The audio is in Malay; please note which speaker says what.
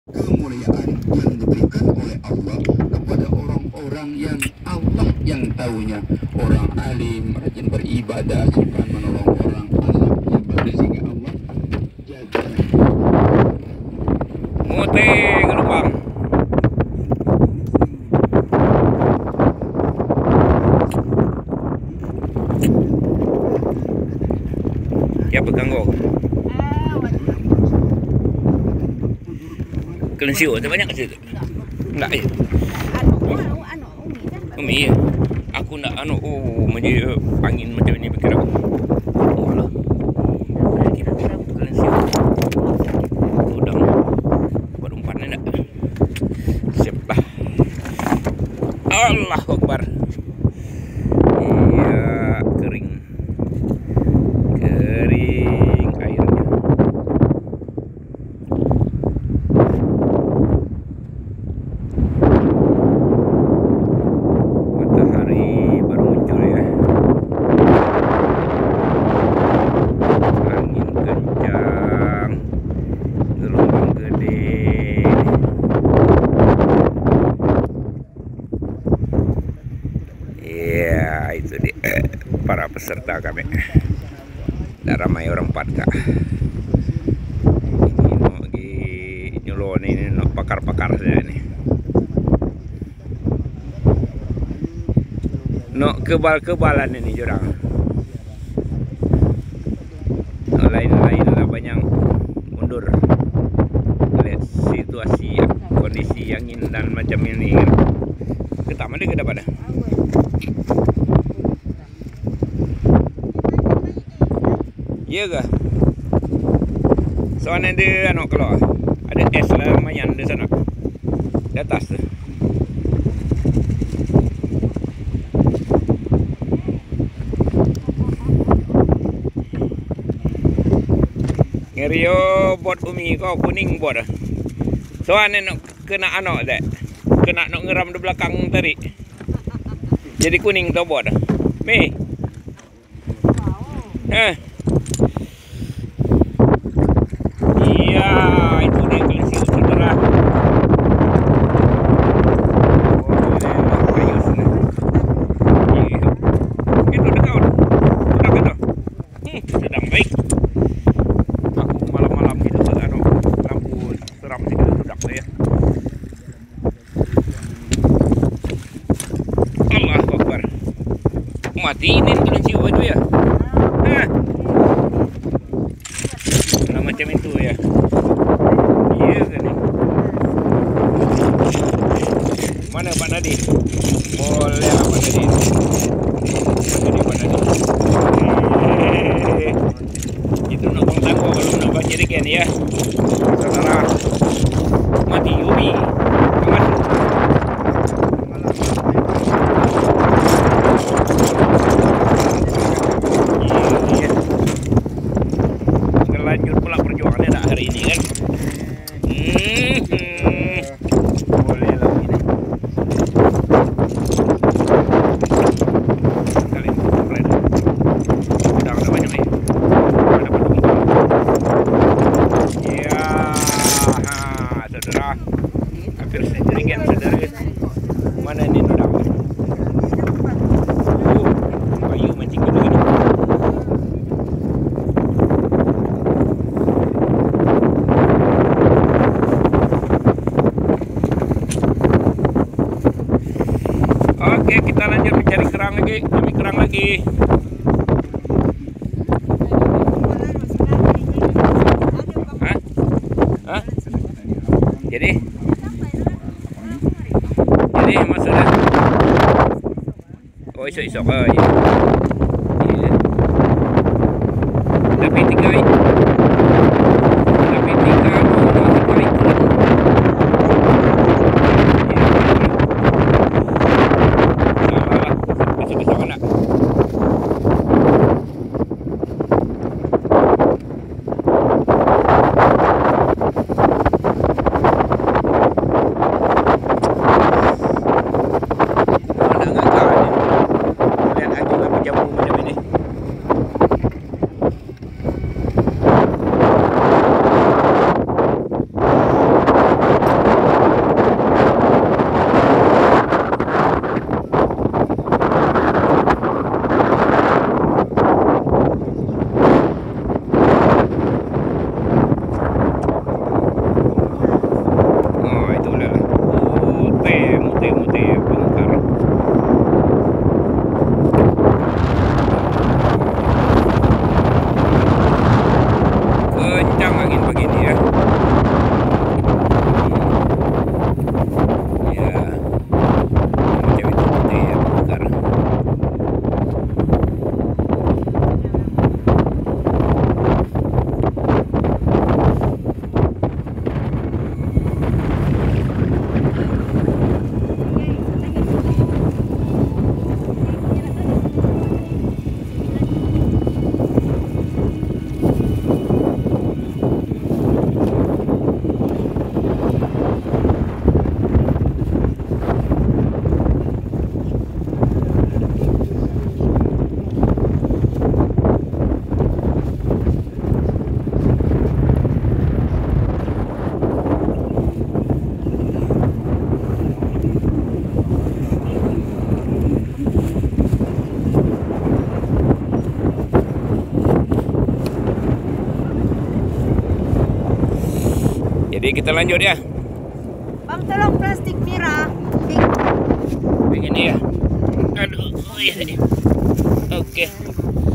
Speaker 1: kemuliaan yang diberikan oleh Allah kepada orang-orang yang Allah yang tahunya, orang alim, rajin beribadah, suka menolong orang, azabnya pada sehingga Allah jaga.
Speaker 2: Mute gelombang. Ya pegang kau. Kelensiu tu banyak ke situ? Enggak ya? Umi ya? Aku nak macam angin macam ni fikir aku. Walah. Kira-kira kelensiu. Udang. Buat umpan nak. Siap lah. Allahu Akbar. Iya, kering. Kering airnya. Matahari baru muncul ya. Angin kencang. Gelombang gede. Ya, itu dia para peserta kami. Dah ramai orang Patka. Ini nak pergi nyulon ini, nak pakar-pakar saja ni. Nak kebal-kebalan ini jurang. Lain-lain lah banyak mundur. Lihat situasi, kondisi angin dan macam ini kan. Ketam ada ke dapat dah? Ya ke? Soalnya ada anak keluar. Ada es lah lumayan di sana. Di atas tu. Ngerio bot umi kau kuning bot. Soalnya nak kena anak dah. Kena nak ngeram di belakang tadi. Jadi kuning tu bot. Mei. Iya, itu dia kelensiu saudara. Kayu sana. Itu dekat. Sudah kata. Sedang baik. Aku malam-malam hidup anu lampu seram sikit sudah ya. Allahu Akbar. Mati ini kelensiu itu ya. Nah, macam itu ya. Iya kan ni. Mana Pak Nadi? Boleh Pak Nadi. Pak Nadi. Itu nak bang tangguh kalau nak baca demikian ya. Saudara. Mati Umi. Aman. Lanjut pula perjuangannya dah hari ini kan. Boleh lah ini. Kali ini boleh dah. Udah ada banyak ni. Ada penumpang. Ya, saudara. Hampir sejerigen saudara. Mana ni udang? Kayu mancing kedua ni. Oke, kita lanjut mencari kerang lagi. Kami kerang lagi. Hah? Jadi maksudnya. Oh, esok-esok aja. Iya. Tapi tiga itu. Jadi kita lanjut ya.
Speaker 3: Bang, tolong plastik merah.
Speaker 2: Begini ya. Aduh, oh iya. Oke.